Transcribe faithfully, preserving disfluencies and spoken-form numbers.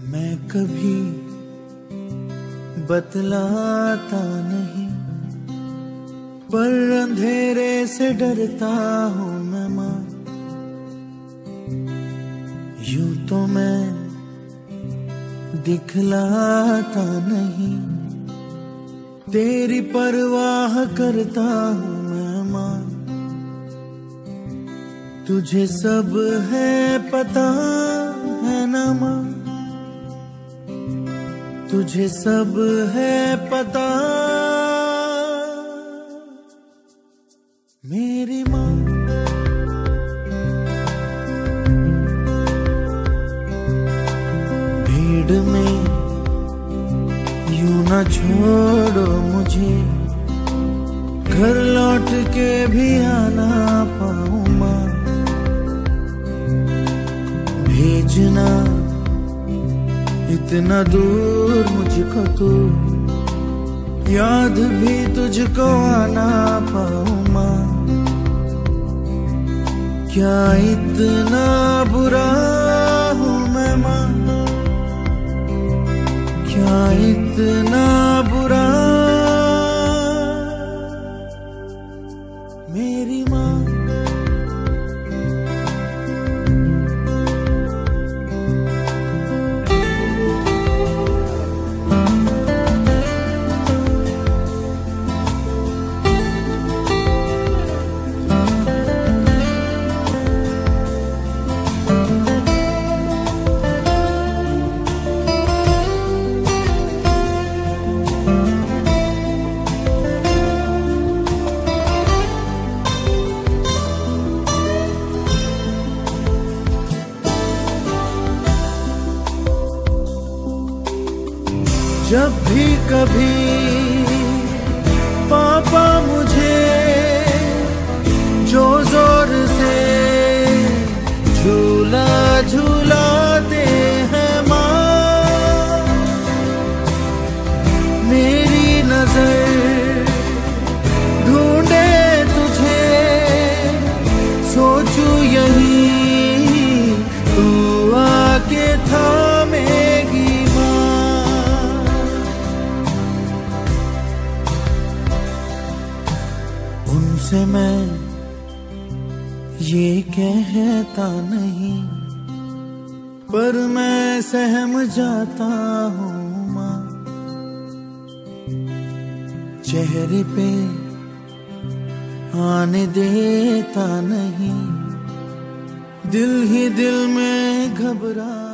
मैं कभी बतलाता नहीं, पर अंधेरे से डरता हूँ मैं माँ। यूं तो मैं दिखलाता नहीं, तेरी परवाह करता हूँ मैं माँ। तुझे सब है पता है ना माँ, तुझे सब है पता मेरी माँ। भीड़ में यूं ना छोड़ो मुझे, घर लौट के भी आना पाऊं माँ। भेजना इतना दूर मुझको तू, याद भी तुझको आना पाऊं माँ। क्या इतना बुरा हूँ मैं माँ, क्या इतना बुरा मेरी माँ। जब भी कभी पापा मुझे जो जोर से झूला झूलाते हैं माँ, मेरी नजर ढूंढे तुझे, सोचूं यही तू आके थामेगी। उनसे मैं ये कहता नहीं, पर मैं सहम जाता हूँ माँ। चेहरे पे आने देता नहीं, दिल ही दिल में घबरा